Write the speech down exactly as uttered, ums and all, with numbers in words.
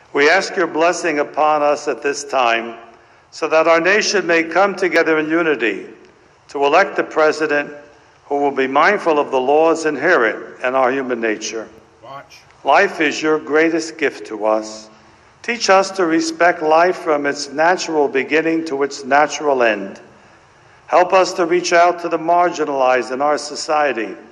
We ask your blessing upon us at this time so that our nation may come together in unity to elect a president who will be mindful of the laws inherent in our human nature. Watch. Life is your greatest gift to us. Teach us to respect life from its natural beginning to its natural end. Help us to reach out to the marginalized in our society